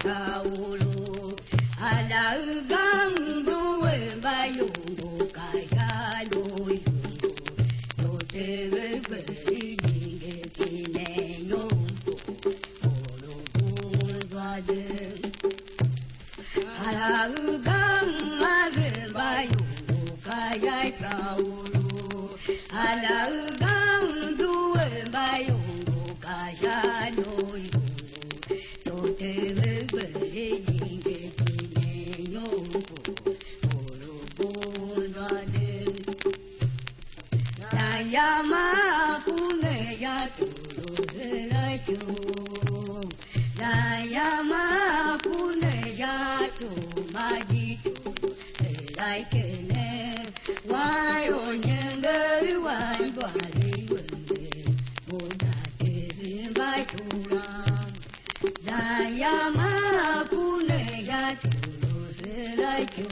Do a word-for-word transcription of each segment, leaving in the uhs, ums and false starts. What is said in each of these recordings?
kaulu alagang duwe bayungu kaya doyungu dotewe beri dinge kine nyompo olo bunwade alagang ave bayungu kaya kaulu alagang duwe bayungu kaya doyungu dotewe beri dinge kine nyompo olo bunwade Yama kune ya tulu helai tu, Yama kune ya tu maji tulu helai kene, wai onyenga wai bali wende, muda teri bai tulang. Yama kune ya tulu helai tu,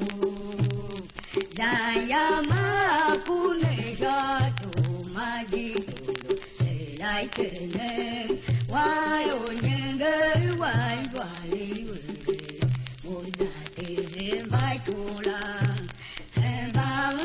Yama kune ya tu maji tulu helai kene, wai onyenga wai bali wende, muda teri bai tulang. Bang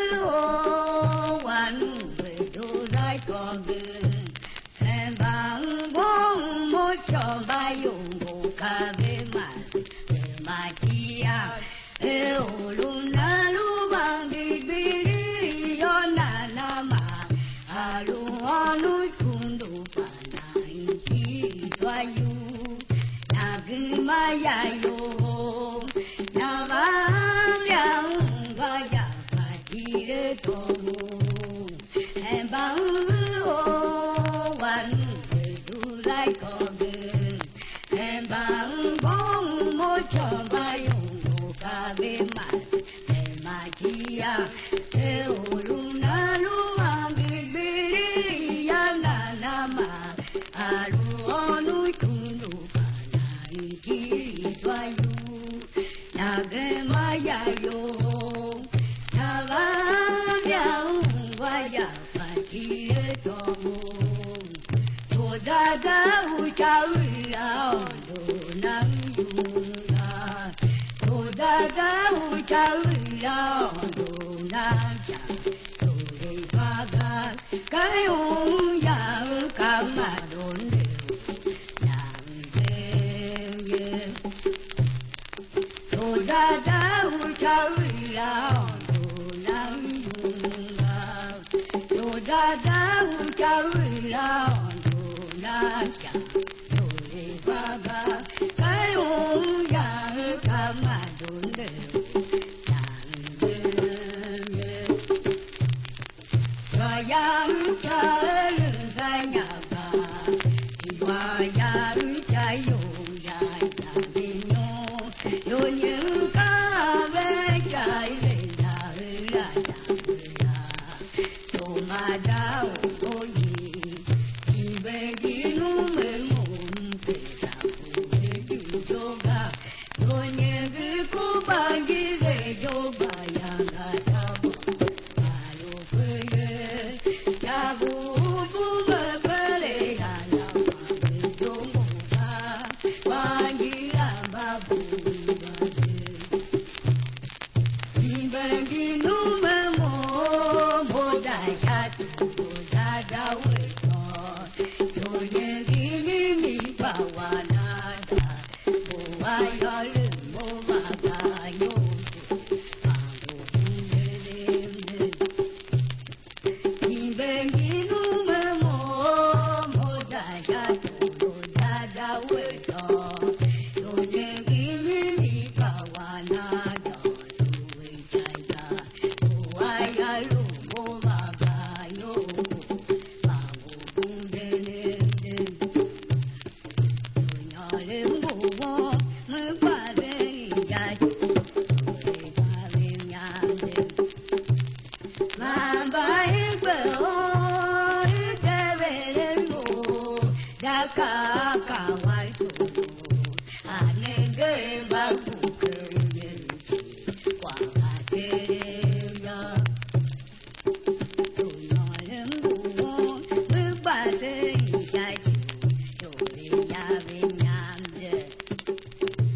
o wanu do dai con bang bong mo cho bai yung go ka be ma ma chia e o lu na lu bang di bi yo na na ma a lu anu kun do pa na ki twa yu na gi ma ya yo na ba yang ba ya pa di re to mu en bang o wan du lai ko ge en bang bong mo cho ba yung go ka be ma e ma chi ya e o lu na lu ma gi bi ri ya na na ma a lu o nu kun lu pa na ki twa yu na ge ma ya yo na ba yang wa ya pa ki re to mu to da da u cha u la do nam yu na to da da u cha u la do na cha to le ba ga kai ung ya ka ma don de nam de ye to da da u cha u la do nam yu na to da da u cha u la do na cha to le ba ga kai ung ya ka ma don de nam de ye Và yang cha lưng sai nhà bà thì hoa yang cha dùng dài làm đi nhô yo những cá bé trái lên là là là tô mà đau tô gì thì về đi nu mê mồm kể ra phụ để chịu cho ga yo những cái cô bà đi để cho bà yang ga ta bỏ bà lo quê cha bu bu mê bê lê la la ma bê cho mô ga ba đi làm ba bu ba đê đi về đi nu mê mô mô đại cha tu mô đa đa quê cho cho nhé đi đi mi ba wa na da mô wa ya lưng mô ma ga nhô ba mô bu lê lê lê đi về đi nu mê mô mô đại cha tu mô đa đa quê cho cho nhé đi đi mi ba wa na da tu quê chai da mô wa ya lưng mô ma ga nhô ba mô bu lê lê lê tôi nhỏ lên bố bố mới qua bên nhà chú tôi qua bên nhà đêm mà bay bờ ôi thế về lên bố đã cả cả ngoài thủ à nên cái ba cụ cười nhìn chỉ qua cả thế đêm ya tôi nhỏ lên bố bố mới qua bên nhà chú tôi nhà bên nhà đêm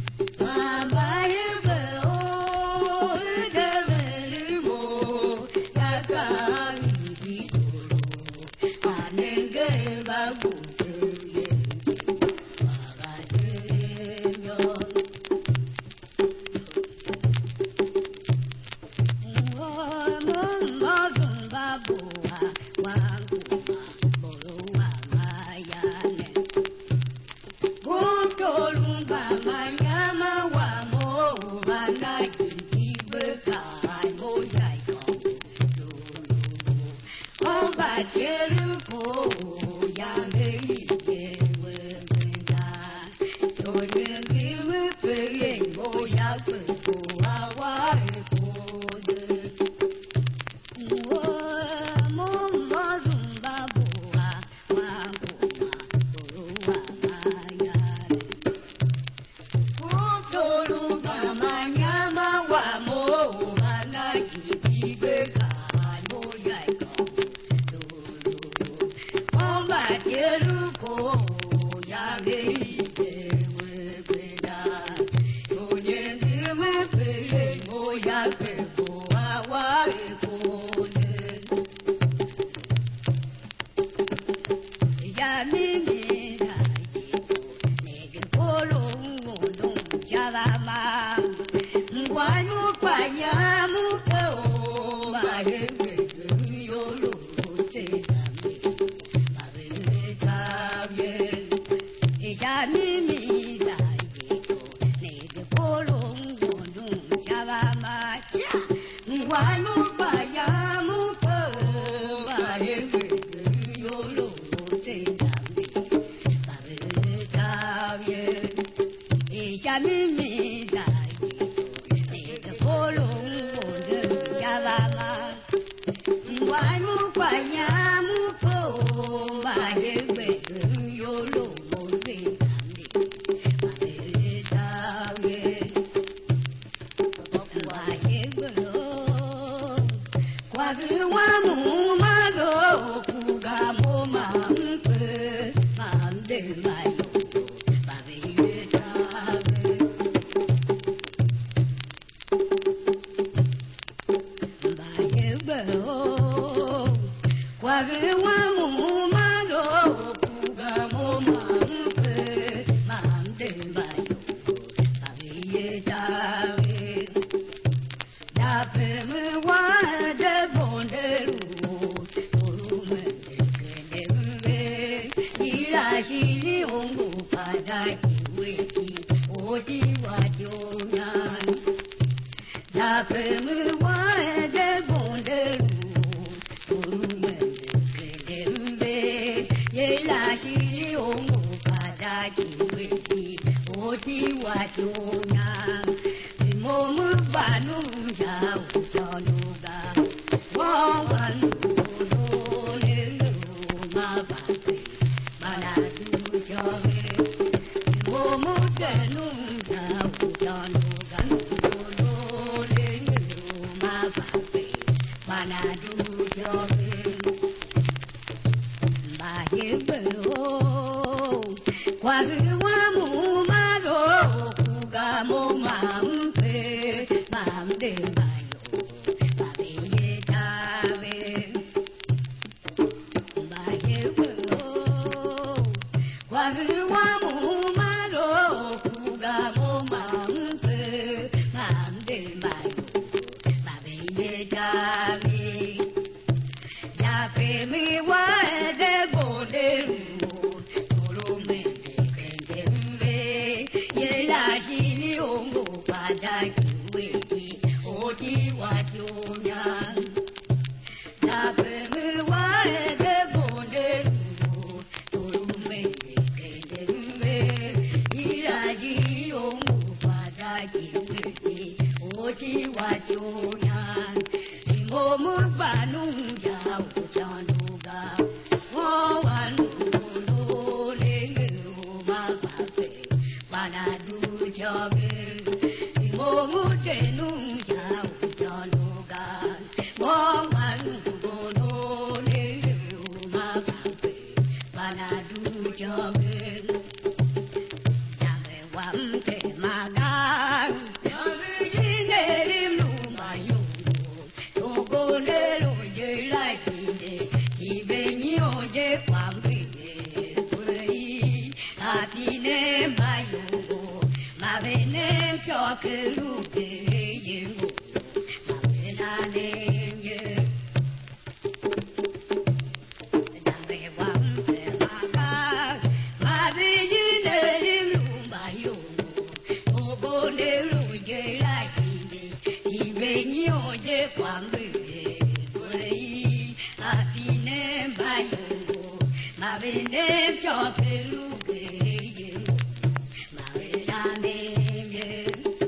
Happy bene ciò che lui ma era mie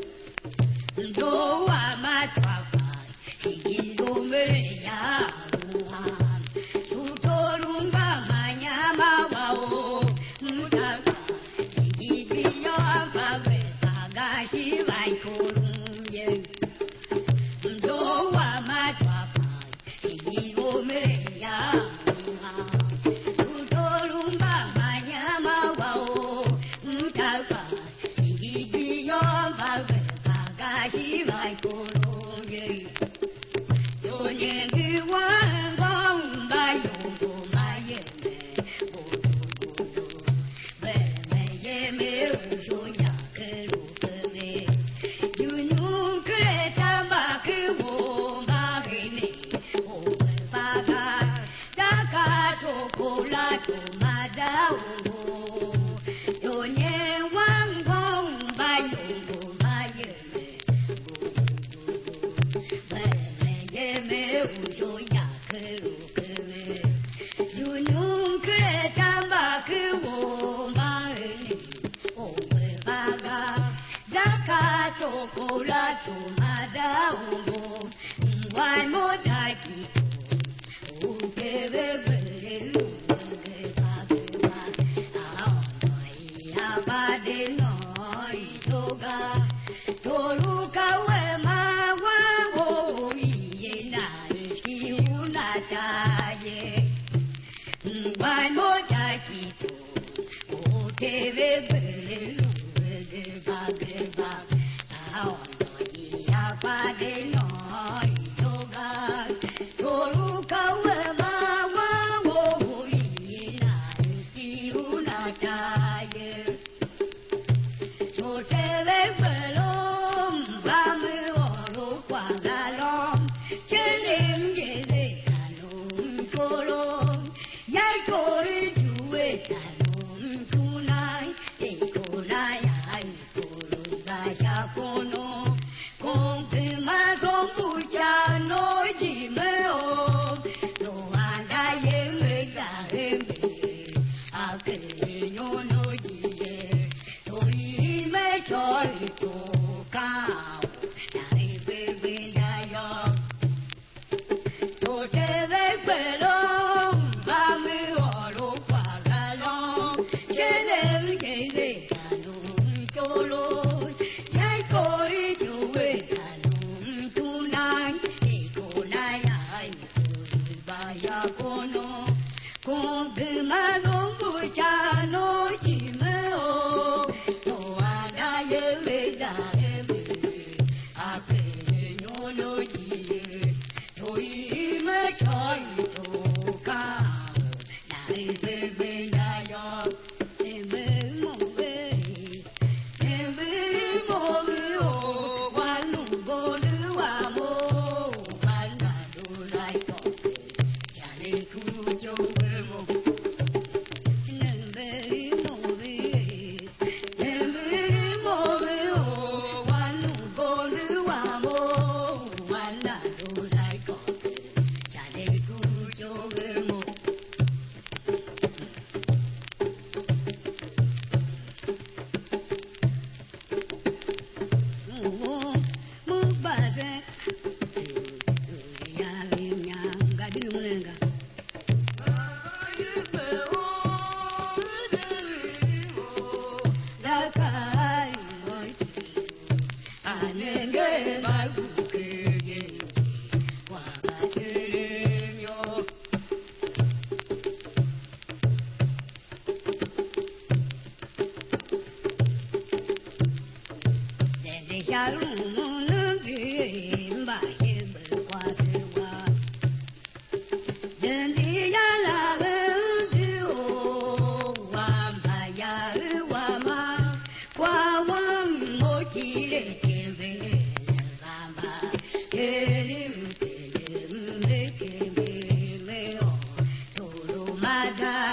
do ama trapa e do me ya tu torunga manya ma o mutaka e bi yo fa ve ga shi vai ko ye do ama trapa e do me ya She like Cologne. Your name be one gone by you, my yeme. But my yeme, show ya me. You know, Greta back, oh, my baby. Oh, Paga, Dakato, Colato, Madame. Your name one gone by you, my yeme. Me uso ya kero kere, you know kreta ke wo maeni o me baga dakato kola to mada umo wai mo daki o kere bere lu ke ba ke ba a no ya ba de no itoga toru ka we ma wa wo Why more Takito? Oh, David, Bele, Bagre, Bag, how no ya pade no, Yoga, Toruka, Wema, Wo, Ina, Tiuna, Taye, Totele, Belom, Vame, Oro, Quagalom, Chelim, Gede, Canum, Colom. Yai koi duwe tanum kunai, e kunai ai kuru dasha kono, kong kema song pucha no jimeo, no anda ye me ga me, akere no no jiye, to i me choi to kao, na e bebe da yo, to te ve pero. Mada